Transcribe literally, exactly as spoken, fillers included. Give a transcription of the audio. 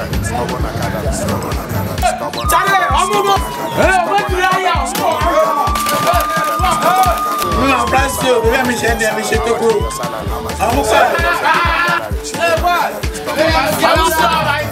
Charlie, I'm going. Hey, what do I have? No, bless you. Let me share them. We should go. I'm sorry. Hey, what? Hey, I'm sorry.